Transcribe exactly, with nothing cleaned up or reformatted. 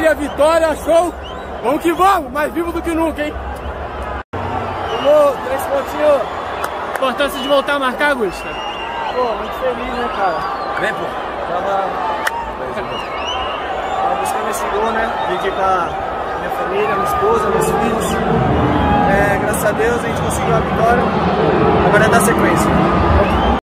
família, vitória, show! Vamos que vamos, mais vivo do que nunca, hein? Vamos, três pontinhos. Importância de voltar a marcar, Gusta? Pô, muito feliz, né, cara? Vem, pô. Tava, tava buscando esse gol, né? Vim aqui com a minha família, minha esposa, meus filhos. É, graças a Deus a gente conseguiu a vitória. Agora é dar sequência.